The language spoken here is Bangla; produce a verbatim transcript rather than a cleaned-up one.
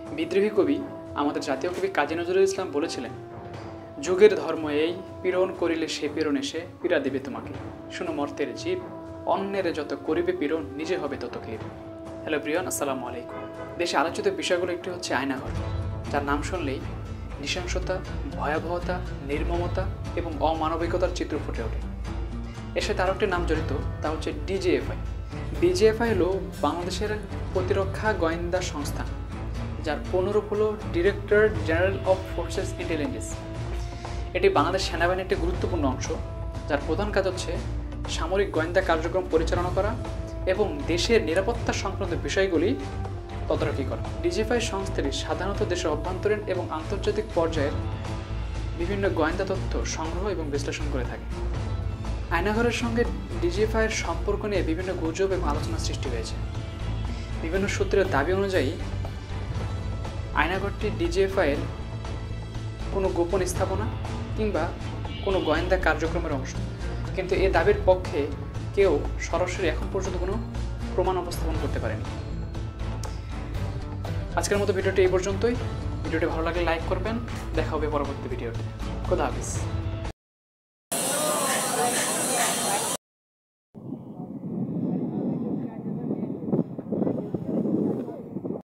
বিদ্রোহী কবি আমাদের জাতীয় কবি কাজী নজরুল ইসলাম বলেছিলেন, যুগের ধর্ম এই, পীড়ন করিলে সে পীড়ন এসে পীড়া দেবে তোমাকে, শুনো মর্তের জীব, অন্যের যত করিবে পীড়ন নিজে হবে তত ক্লিব। হ্যালো প্রিয়ন, আসসালামু আলাইকুম। দেশে আলোচিত বিষয়গুলো একটি হচ্ছে আয়নাঘর, যার নাম শুনলেই নৃশংসতা, ভয়াবহতা, নির্মমতা এবং অমানবিকতার চিত্র ফুটে ওঠে। এর সাথে আরও একটি নাম জড়িত, তা হচ্ছে ডিজিএফআই। ডিজিএফআই হলো বাংলাদেশের প্রতিরক্ষা গোয়েন্দা সংস্থা, যার পুনরূপ হলো director general of forces intelligence. এটি বাংলাদেশ সেনাবাহিনীর একটি গুরুত্বপূর্ণ অংশ, যার প্রধান কাজ হচ্ছে সামরিক গোয়েন্দা কার্যক্রম পরিচালনা করা এবং দেশের নিরাপত্তা সংক্রান্ত বিষয়গুলি তদারকি করা। ডিজিএফআই সংস্থাটি সাধারণত দেশের অভ্যন্তরীণ এবং আন্তর্জাতিক পর্যায়ের বিভিন্ন গোয়েন্দা তথ্য সংগ্রহ এবং বিশ্লেষণ করে থাকে। আয়নাঘরের সঙ্গে ডিজিএফআইয়ের সম্পর্ক নিয়ে বিভিন্ন গুজব এবং আলোচনা সৃষ্টি হয়েছে। বিভিন্ন সূত্রের দাবি অনুযায়ী আয়নাঘরটি ডিজিএফআইয়ের কোনো গোপন স্থাপনা কিংবা কোনো গোয়েন্দা কার্যক্রমের অংশ, কিন্তু এ দাবির পক্ষে কেউ সরাসরি এখন পর্যন্ত কোনো প্রমাণ উপস্থাপন করতে পারেনি। আজকের মতো ভিডিওটি এই পর্যন্তই। ভিডিওটি ভালো লাগলে লাইক করবেন। দেখা হবে পরবর্তী ভিডিওতে। খোদা হাফেজ।